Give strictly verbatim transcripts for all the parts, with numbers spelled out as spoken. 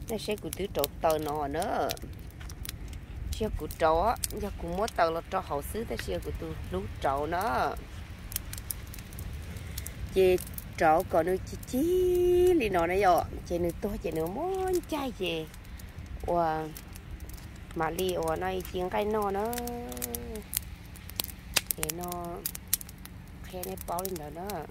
nó sẽ cụ tứ trâu tờ nó nữa xe cụ trâu á giờ cụ mua tờ là cho hậu xứ ta xe cụ tứ lú trâu nó chị trâu còn nữa chị chí đi nó này rồi chị nữa tôi chị nữa muốn chai chị và mà đi ở này chiên cái nó nó thì nó khe này bao lên đó đó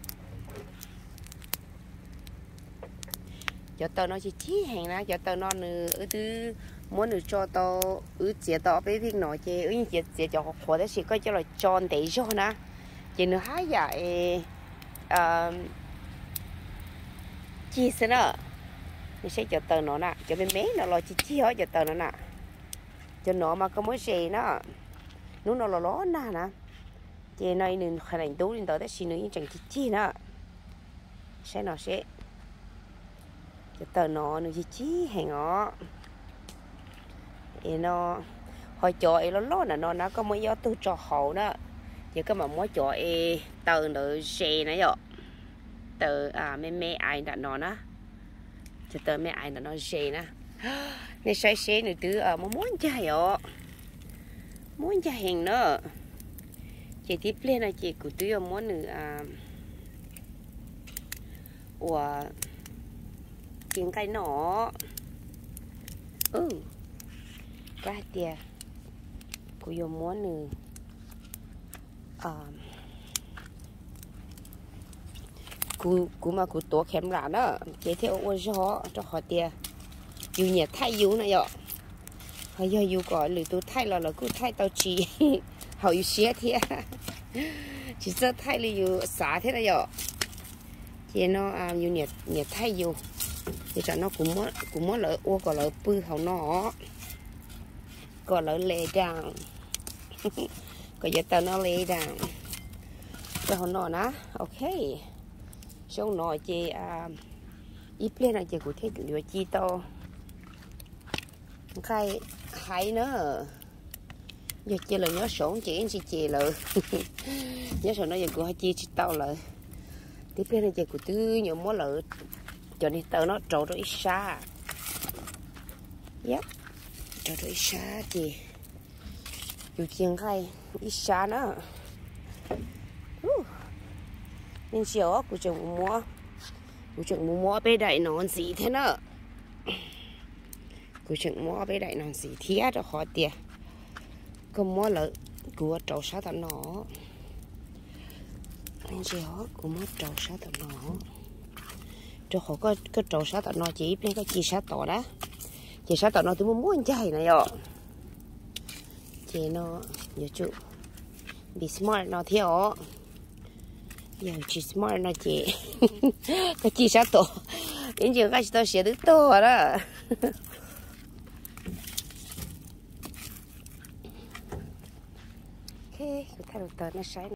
cho tao nó chỉ chí hàng lá cho tao nó nữa ở thứ muốn được cho tao ở chế tao bé viên nói chế ở chế chế cho họ khó đấy chỉ có cho là tròn để cho na chỉ nữa hai giải chi xin nữa mình sẽ cho tao nó nè cho bên mấy nó lo chi chi hết cho tao nó nè cho nó mà có mối gì nó nó nó lo lo nè nè chế này nên khả năng tú lên tới đấy xin nữa những chẳng chi chi nữa sẽ nó sẽ cho tờ nó nó chỉ chí hàng ngõ thì nó hồi chỗ ấy nó lót là nó nó có mấy gió tư cho hậu đó chỉ có mà mỗi chỗ ấy tờ nó xe này rồi tờ à mấy mấy ai đã nó đó cho tờ mấy ai đã nó xe nè này xoay xe nữa từ ở mà muốn chạy rồi muốn chạy hàng nữa chị tiếp lên là chị của tôi muốn nữa à của tiếng cái nó ừ cái tia cô yêu muốn nữa à cô cô mà cô tổ kém là đó chế theo ô gió cho họ tia yêu nhiệt thay yêu này ạ hay giờ yêu gọi lười tôi thay là là cô thay tao chỉ họ yêu xé thế chỉ sợ thay là yêu xả thế này ạ chế nó à yêu nhiệt nhiệt thay yêu thì cho nó cũng muốn cũng muốn lỡ ô còn lỡ bự hậu nó còn lỡ lê đằng còn giờ tao nó lê đằng cho hậu nó ná ok xong nó chị à ít lên là chị cũng thấy được chi to khai hay nữa giờ chị là nhớ sổ chị anh chị chị lợ nhớ sổ nó giờ cũng hay chi chị tao lợ tiếp lên là chị cũng tư nhiều món lợ cho nên tao nó trâu rồi xa yep trâu rồi xa thì dù chiên khay ít xa nữa uh. nên chiều của chồng mua của chồng mua bé đại nó gì thế nữa của chồng mua bé đại nó gì thế cho họ tiền không mua lợ của trâu xa tao nó nên chiều của mua trâu xa tao nó cho họ có cái trâu sát tao nó chỉ bên cái chi sát tao đó chỉ sát tao nó tôi muốn muốn chạy này rồi chị nó giờ chú bị smart nó theo giờ chị smart nó chị cái chi sát tao đến giờ cái tao sẽ được to đó ok cái thay đồ tao nó sai